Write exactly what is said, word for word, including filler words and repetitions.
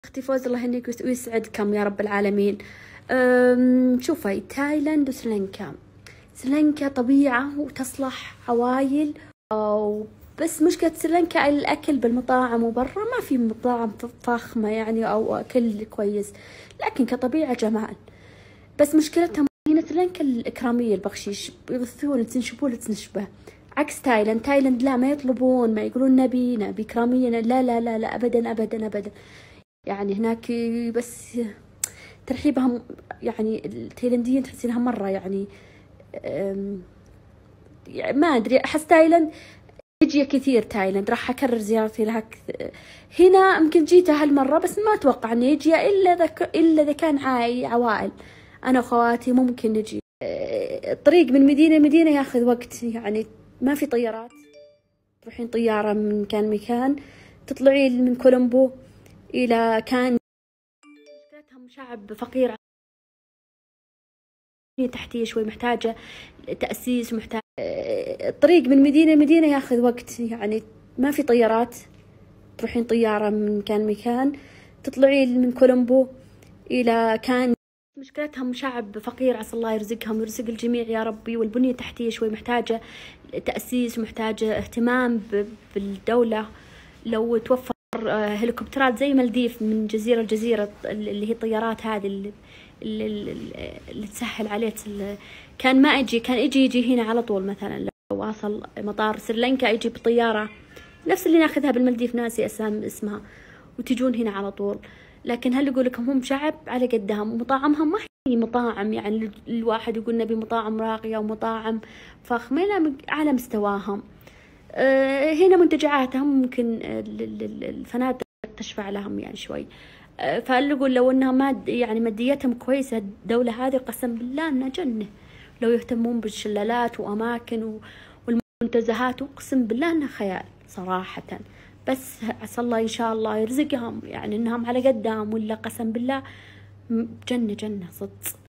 اختي فوز الله يهنيك ويسعدكم يا رب العالمين. شوفي تايلاند وسريلانكا، سريلانكا طبيعة وتصلح عوايل، بس مشكلة سريلانكا الأكل بالمطاعم وبرا ما في مطاعم فخمة يعني أو أكل كويس، لكن كطبيعة جمال. بس مشكلتها هنا سريلانكا الإكرامية، البخشيش يغثون تنشبون تنشبه، عكس تايلاند. تايلاند لا، ما يطلبون، ما يقولون نبي نبي إكرامية، لا لا لا لا أبدا أبدا أبدا. يعني هناك بس ترحيبهم، يعني التايلانديين تحسينها مرة يعني ما أدري، أحس تايلاند يجي كثير. تايلاند راح أكرر زيارتي لها. هنا يمكن جيتها هالمرة بس ما أتوقع إني يجي إلا إذا إلا إذا كان عاي عوائل، أنا وخواتي ممكن نجي. الطريق من مدينة لمدينة ياخذ وقت، يعني ما في طيارات، تروحين طيارة من مكان مكان، تطلعين من كولومبو إلى كان. مشكلتهم شعب فقير، تحتية شوي، محتاجة تأسيس ومحتاج. الطريق من مدينة لمدينة ياخذ وقت، يعني ما في طيارات، تروحين طيارة من مكان مكان، تطلعين من كولومبو إلى كان. مشكلتهم شعب فقير، عسى الله يرزقهم ويرزق الجميع يا ربي. والبنية التحتية شوي محتاجة تأسيس ومحتاجة اهتمام بالدولة. لو توفر هليكوبترات زي مالديف من جزيرة لجزيرة، اللي هي الطيارات هذه اللي, اللي, اللي تسهل عليك، كان ما اجي كان يجي يجي هنا على طول. مثلا لو واصل مطار سريلانكا يجي بطيارة نفس اللي ناخذها بالمالديف، ناسي اسم اسمها، وتجون هنا على طول. لكن هل يقول لكم هم شعب على قدهم، مطاعمهم ما هي مطاعم يعني الواحد يقول نبي مطاعم راقية ومطاعم فخمة، لا على مستواهم. هنا منتجعاتهم ممكن الفنادق تشفع لهم يعني شوي. فاللي يقول لو انها ماد يعني ماديتهم كويسة الدولة هذه، قسم بالله انها جنة. لو يهتمون بالشلالات واماكن والمنتزهات، وقسم بالله انها خيال صراحة. بس عسى الله ان شاء الله يرزقهم، يعني انهم على قدهم، ولا قسم بالله جنة جنة صدق.